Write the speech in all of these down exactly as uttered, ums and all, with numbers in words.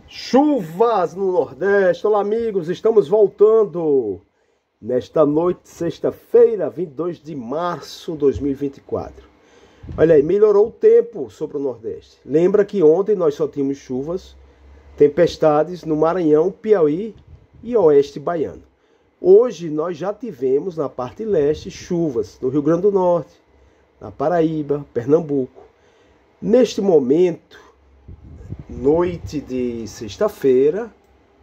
Chuvas no Nordeste. Olá, amigos, estamos voltando nesta noite, sexta-feira, vinte e dois de março de dois mil e vinte e quatro. Olha aí, melhorou o tempo sobre o Nordeste. Lembra que ontem nós só tínhamos chuvas, tempestades no Maranhão, Piauí e Oeste Baiano. Hoje nós já tivemos na parte leste chuvas no Rio Grande do Norte, na Paraíba, Pernambuco. Neste momento, noite de sexta-feira,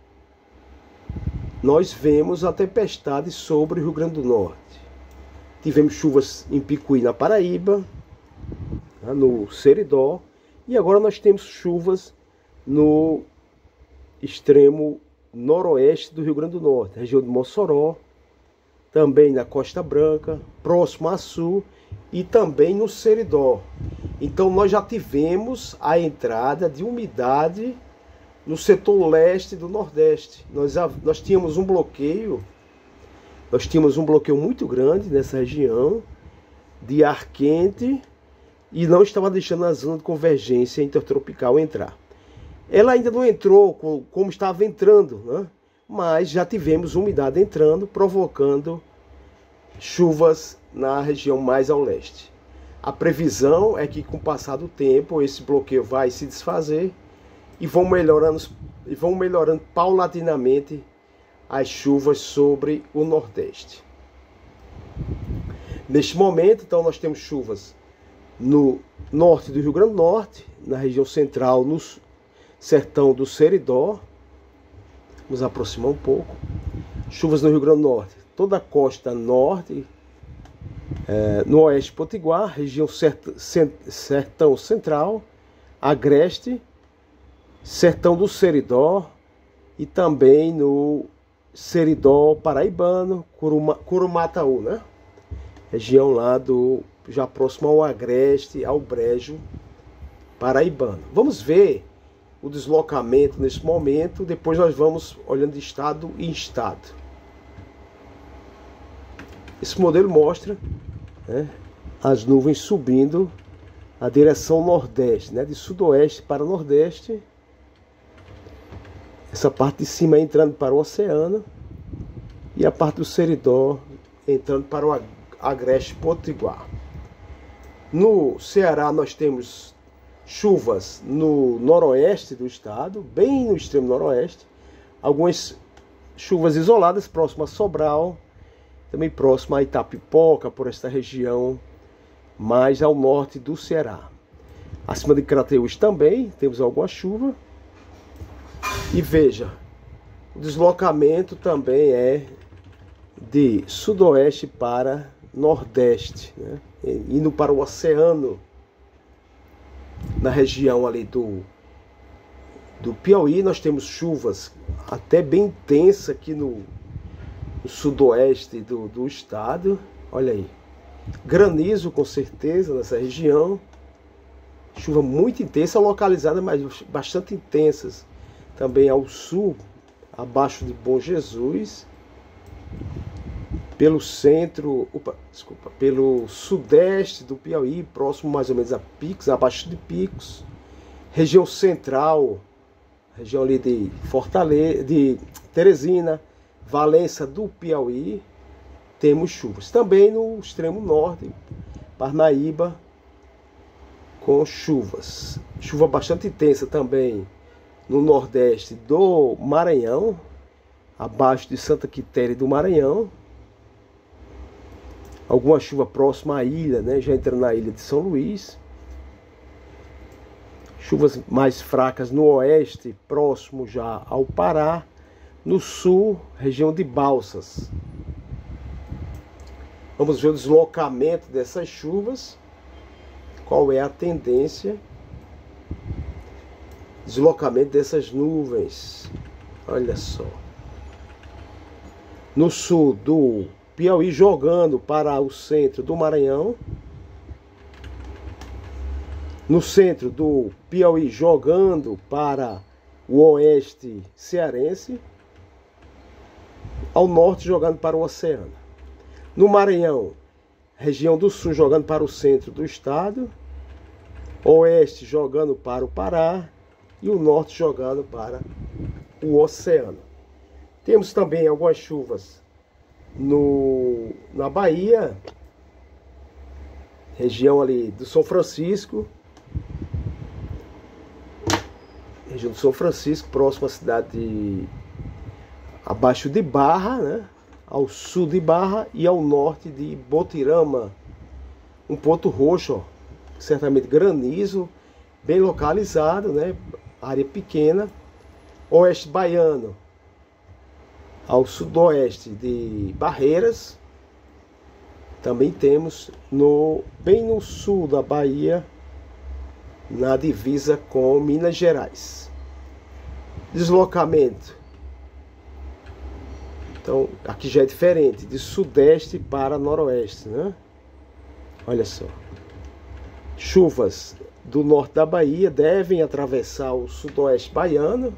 nós vemos a tempestade sobre o Rio Grande do Norte. Tivemos chuvas em Picuí, na Paraíba, no Seridó, e agora nós temos chuvas no extremo noroeste do Rio Grande do Norte, região de Mossoró, também na Costa Branca, próximo a Sul e também no Seridó. Então nós já tivemos a entrada de umidade no setor leste do Nordeste. Nós, nós tínhamos um bloqueio, nós tínhamos um bloqueio muito grande nessa região de ar quente e não estava deixando a zona de convergência intertropical entrar. Ela ainda não entrou com, como estava entrando, né? Mas já tivemos umidade entrando, provocando chuvas na região mais ao leste. A previsão é que com o passar do tempo esse bloqueio vai se desfazer e vão melhorando, e vão melhorando paulatinamente as chuvas sobre o Nordeste. Neste momento, então, nós temos chuvas no norte do Rio Grande do Norte, na região central, no sertão do Seridó. Vamos aproximar um pouco. Chuvas no Rio Grande do Norte, toda a costa norte, é, no oeste Potiguar, região sertão central, agreste, sertão do Seridó e também no Seridó paraibano, Curuma, Curumataú, né? Região lá do, já próximo ao agreste, ao brejo paraibano. Vamos ver o deslocamento nesse momento, depois nós vamos olhando de estado em estado. Esse modelo mostra, né, as nuvens subindo a direção nordeste, né, de sudoeste para nordeste. Essa parte de cima entrando para o oceano e a parte do Seridó entrando para o agreste potiguar. No Ceará nós temos chuvas no noroeste do estado, bem no extremo noroeste, algumas chuvas isoladas próximo a Sobral, também próximo a Itapipoca, por esta região mais ao norte do Ceará. Acima de Crateús também temos alguma chuva. E veja, o deslocamento também é de sudoeste para nordeste, né? Indo para o oceano, na região ali do, do Piauí. Nós temos chuvas até bem intensas aqui no, no sudoeste do, do estado. Olha aí, granizo com certeza nessa região, chuva muito intensa, localizada, mas bastante intensas também ao sul, abaixo de Bom Jesus, pelo centro, opa, desculpa, pelo sudeste do Piauí, próximo mais ou menos a Picos, abaixo de Picos, região central, região ali de Fortaleza, de Teresina, Valença do Piauí, temos chuvas. Também no extremo norte, Parnaíba, com chuvas. Chuva bastante intensa também no nordeste do Maranhão, abaixo de Santa Quitéria do Maranhão. Alguma chuva próxima à ilha, né? Já entrando na ilha de São Luís. Chuvas mais fracas no oeste, próximo já ao Pará. No sul, região de Balsas. Vamos ver o deslocamento dessas chuvas. Qual é a tendência? Deslocamento dessas nuvens. Olha só. No sul do Piauí, jogando para o centro do Maranhão. No centro do Piauí, jogando para o oeste cearense. Ao norte, jogando para o oceano. No Maranhão, região do sul, jogando para o centro do estado. Oeste, jogando para o Pará. E o norte, jogando para o oceano. Temos também algumas chuvas no, na Bahia, região ali do São Francisco, região do São Francisco, próximo à cidade de, abaixo de Barra, né? Ao sul de Barra e ao norte de Botirama, um ponto roxo, ó, certamente granizo, bem localizado, né? Área pequena. Oeste baiano, ao sudoeste de Barreiras. Também temos no, bem no sul da Bahia, na divisa com Minas Gerais. Deslocamento. Então, aqui já é diferente, de sudeste para noroeste, né? Olha só. Chuvas do norte da Bahia devem atravessar o sudoeste baiano.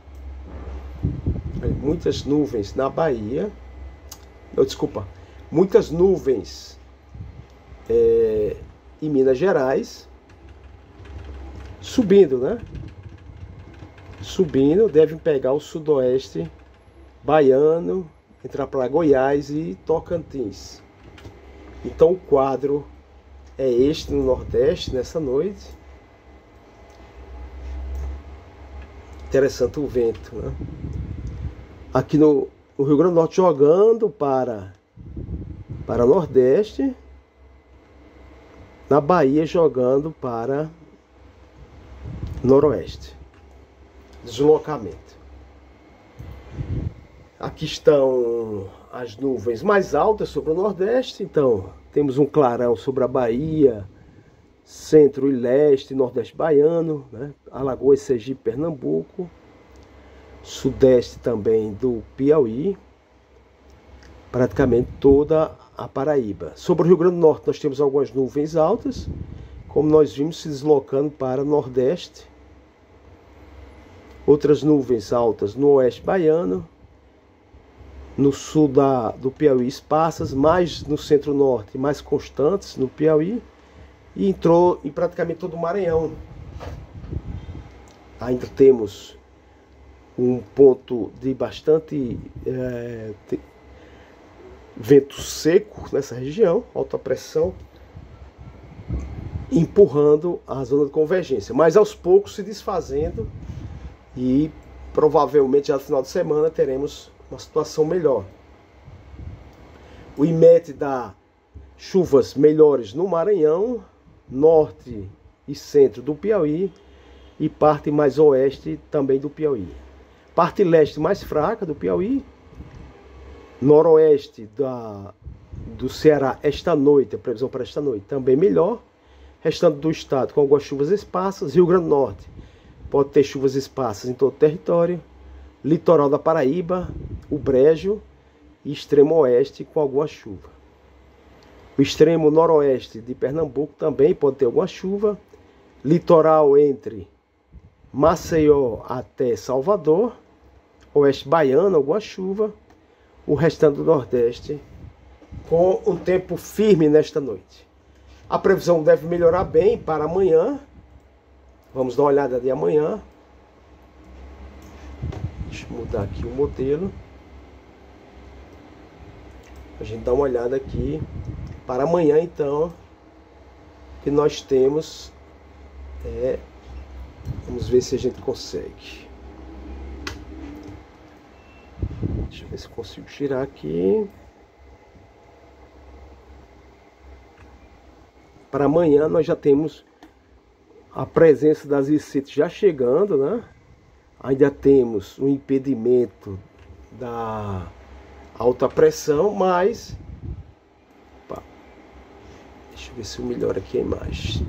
Muitas nuvens na Bahia. Não, desculpa. Muitas nuvens é, em Minas Gerais. Subindo, né? Subindo, devem pegar o sudoeste baiano, entrar para Goiás e Tocantins. Então o quadro é este no Nordeste nessa noite. Interessante o vento, né? Aqui no, no Rio Grande do Norte jogando para, para o Nordeste. Na Bahia jogando para Noroeste. Deslocamento. Aqui estão as nuvens mais altas sobre o Nordeste. Então, temos um clarão sobre a Bahia, centro e leste, nordeste baiano, né? Alagoas, Sergipe, Pernambuco. Sudeste também do Piauí. Praticamente toda a Paraíba. Sobre o Rio Grande do Norte nós temos algumas nuvens altas, como nós vimos, se deslocando para o Nordeste. Outras nuvens altas no Oeste baiano. No sul da, do Piauí esparsas, mais no centro-norte, mais constantes no Piauí, e entrou em praticamente todo o Maranhão. Ainda temos um ponto de bastante é, de, vento seco nessa região, alta pressão, empurrando a zona de convergência, mas aos poucos se desfazendo, e provavelmente já no final de semana teremos uma situação melhor. O I M E T dá chuvas melhores no Maranhão, norte e centro do Piauí e parte mais oeste também do Piauí. Parte leste mais fraca do Piauí, noroeste da, do Ceará esta noite, a previsão para esta noite também melhor. Restante do estado com algumas chuvas esparsas. Rio Grande do Norte pode ter chuvas esparsas em todo o território. Litoral da Paraíba, o Brejo e extremo oeste com alguma chuva. O extremo noroeste de Pernambuco também pode ter alguma chuva. Litoral entre Maceió até Salvador. Oeste baiano, alguma chuva. O restante do Nordeste com um tempo firme nesta noite. A previsão deve melhorar bem para amanhã. Vamos dar uma olhada de amanhã. Deixa eu mudar aqui o modelo. A gente dá uma olhada aqui para amanhã, então, que nós temos. É, vamos ver se a gente consegue. Deixa eu ver se eu consigo tirar aqui. Para amanhã nós já temos a presença das ICIT já chegando, né? Ainda temos o impedimento da alta pressão, mas... Opa, deixa eu ver se eu melhoro aqui a imagem.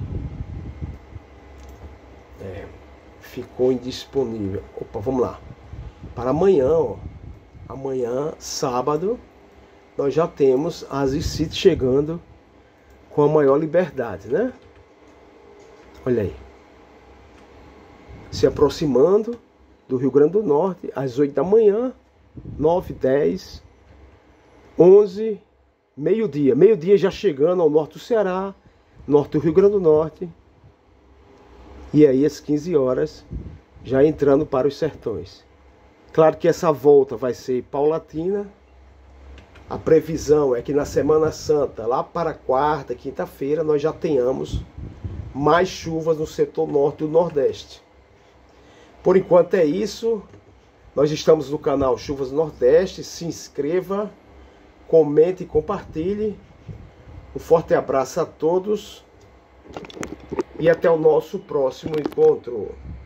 É, ficou indisponível. Opa, vamos lá. Para amanhã, ó, amanhã, sábado, nós já temos as ICIT chegando com a maior liberdade, né? Olha aí. Se aproximando do Rio Grande do Norte, às oito da manhã, nove, dez, onze, meio-dia. Meio-dia já chegando ao norte do Ceará, norte do Rio Grande do Norte. E aí às quinze horas, já entrando para os sertões. Claro que essa volta vai ser paulatina. A previsão é que na Semana Santa, lá para quarta, quinta-feira, nós já tenhamos mais chuvas no setor norte e nordeste. Por enquanto é isso. Nós estamos no canal Chuvas Nordeste. Se inscreva, comente e compartilhe. Um forte abraço a todos e até o nosso próximo encontro.